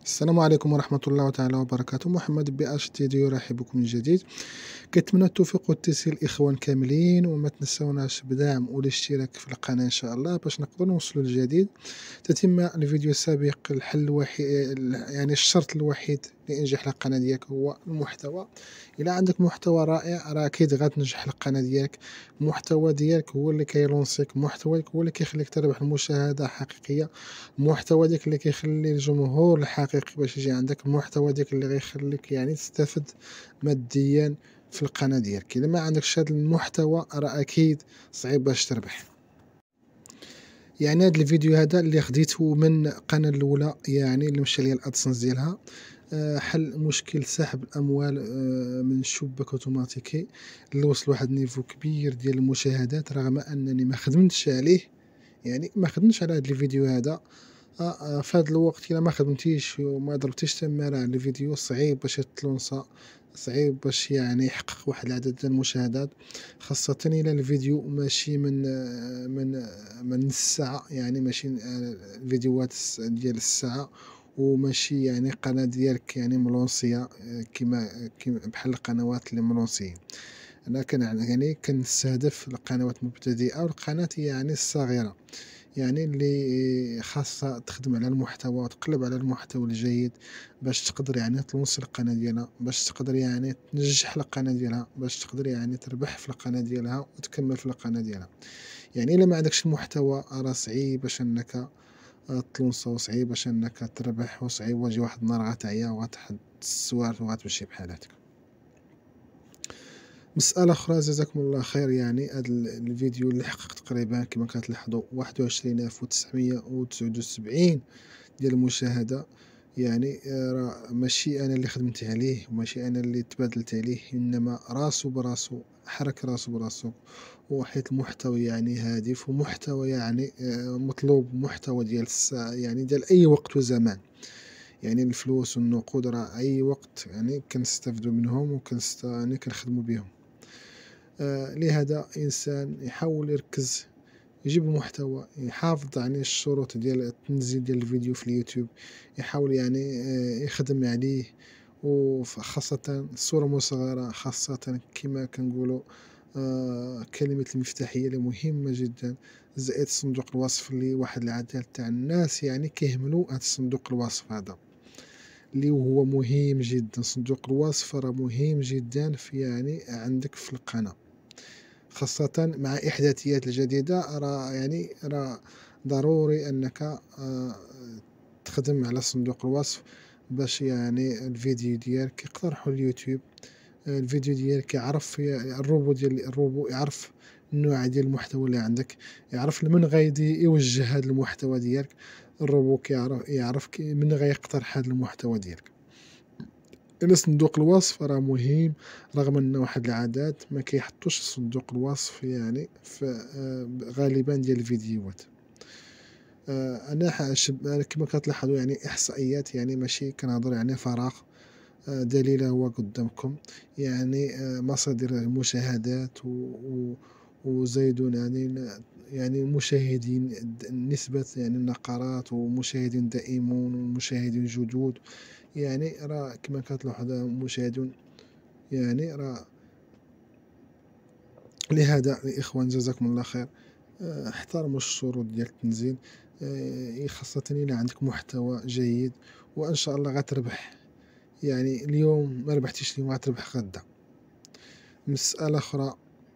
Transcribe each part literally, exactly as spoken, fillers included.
السلام عليكم ورحمة الله تعالى وبركاته. محمد بي اش تي دي يرحب بكم من جديد. كنتمنى التوفيق والتيسير الإخوان كاملين، وما تنسوناش بدعم والاشتراك في القناة إن شاء الله باش نقدروا نوصلوا للجديد. تتم الفيديو السابق الحل الوحيد، يعني الشرط الوحيد لإنجاح القناة ديالك هو المحتوى. إلا عندك محتوى رائع راه أكيد غتنجح القناة ديالك. المحتوى ديالك هو اللي كيلونسيك، محتواك هو اللي كيخليك تربح المشاهدة حقيقية، المحتوى ديك اللي كيخلي الجمهور الحقيقي باش يجي عندك، المحتوى ديك اللي غيخليك يعني تستافد ماديا في القناة ديالك. إلا ما عندكش هذا المحتوى راه أكيد صعيب باش تربح. يعني هذا الفيديو هذا اللي خديته من القناة الأولى، يعني اللي مشى ليا الأدسنس ديالها، آه، حل مشكل سحب الأموال آه، من الشباك أوتوماتيكي اللي وصل واحد النيفو كبير ديال المشاهدات، رغم أنني ما خدمتش عليه. يعني ما خدمتش على هذا الفيديو هذا. آه آه في هذا الوقت إلا ما خدمتيش وما ضربتيش تمارة على الفيديو صعيب باش يتلونسا، صعيب باش يعني يحقق واحد العدد ديال المشاهدات، خاصة إلا الفيديو ماشي من آه من آه من نص ساعة، يعني ماشي آه الفيديوهات ديال الساعة، وماشي يعني قناة ديالك يعني ملونسية آه كيما كيما بحال القنوات اللي ملونسيين. أنا كان يعني كنستهدف القنوات المبتدئة والقناة يعني الصغيرة، يعني اللي خاصها تخدم على المحتوى وتقلب على المحتوى الجيد باش تقدر يعني تلونسي القناة ديالها، باش تقدر يعني تنجح القناة ديالها، باش تقدر يعني تربح في القناة ديالها وتكمل في القناة ديالها. يعني إلا ما عندكش المحتوى راه صعيب باش أنك تلونسا، وصعيب باش أنك تربح، وصعيب واجي واحد النهار غتعيا وغتحد السوار وغتمشي بحالاتك. مسألة أخرى جزاكم الله خير، يعني هذا الفيديو اللي حقق تقريبا كما كتلاحظوا واحد وعشرين ألف وتسعمية وتسعود وسبعين ديال المشاهدة. يعني آه، راه ماشي أنا اللي خدمت عليه وماشي أنا اللي تبادلت عليه، إنما راسو براسو حرك راسو براسو، وحيت المحتوى يعني هادف ومحتوى يعني آه، مطلوب، محتوى ديال الساعة يعني ديال أي وقت وزمان. يعني الفلوس والنقود راه أي وقت يعني كنستافدو منهم وكنست يعني كنخدمو بهم. آه لهذا إنسان يحاول يركز، يجيب محتوى، يحافظ يعني الشروط ديال التنزيل ديال الفيديو في اليوتيوب، يحاول يعني آه يخدم عليه، وخاصة الصورة مصغرة، خاصة كما كنقولوا آه كلمة المفتاحية اللي مهمة جدا، زائد صندوق الوصف اللي واحد العدد تاع الناس يعني كيهملوا هاد صندوق الوصف هذا اللي هو مهم جدا. صندوق الوصف راه مهم جدا في يعني عندك في القناة، خاصة مع إحداثيات الجديدة، راه يعني راه ضروري أنك آه، تخدم على صندوق الوصف باش يعني الفيديو ديالك يقترحو اليوتيوب، آه، الفيديو ديالك يعرف الروبو ديال الروبو يعرف النوع ديال المحتوى اللي عندك، يعرف لمن غايدي يوجه هذا المحتوى ديالك. الروبو كيعرف يعرف كي- من غيقترح هذا المحتوى ديالك. إن صندوق الوصف راه مهم، رغم أن واحد العادات ما كيحطوش صندوق الوصف يعني في آه، غالبا ديال الفيديوهات. آه، أنا حاشب أنا كما كتلاحظوا يعني إحصائيات، يعني ماشي كنهضر يعني فراغ، آه، دليل هو قدامكم. يعني آه، مصادر المشاهدات و و وزايدون يعني يعني المشاهدين، نسبة يعني النقرات ومشاهدين دائمون ومشاهدين جدد. يعني راه كما كتلاحظوا مشاهدون، يعني راه لهذا الإخوان جزاكم الله خير، آه، احترموا الشروط ديال التنزيل، آه، خاصة إلا عندك محتوى جيد، وإن شاء الله غتربح. يعني اليوم ما ربحتيش اليوم غتربح غدا. مسألة أخرى،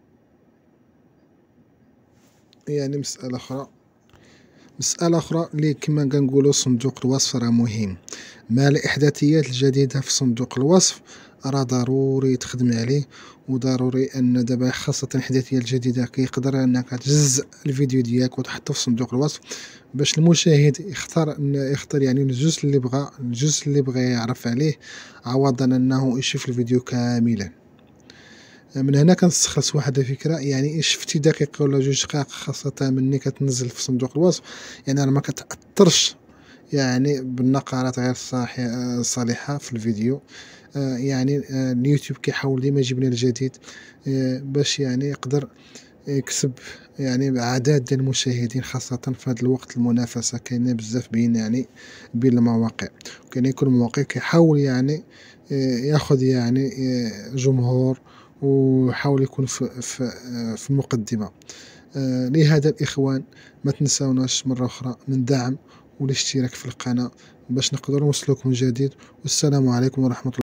يعني مسألة أخرى مسألة أخرى اللي كما كنقولوا صندوق الوصف راه مهم. مع الإحداثيات الجديدة في صندوق الوصف راه ضروري تخدم عليه، وضروري أن دابا خاصة الإحداثيات الجديدة كيقدر أنك تجزء الفيديو ديالك وتحطه في صندوق الوصف باش المشاهد يختار يختار يعني الجزء اللي بغا الجزء اللي بغا يعرف عليه، عوضا أنه يشوف الفيديو كاملا. من هنا كنستخلص واحد الفكرة، يعني شفتي دقيقة ولا جوج دقائق خاصة ملي كتنزل في صندوق الوصف، يعني راه ما كتأثرش يعني بالنقرات غير صالحة في الفيديو. آه، يعني آه، اليوتيوب كيحاول ديما يجيب لنا الجديد، آه، باش يعني يقدر يكسب يعني أعداد ديال المشاهدين، خاصةً في هذا الوقت المنافسة كاينة بزاف بين يعني بين المواقع، وكاين يكون المواقع كيحاول يعني آآ ياخذ يعني آآ جمهور، ويحاول يكون في في آآ في المقدمة. آآ لهذا الإخوان ما تنساوناش مرة أخرى من الدعم والاشتراك في القناة باش نقدروا نوصلوكم جديد، والسلام عليكم ورحمة الله.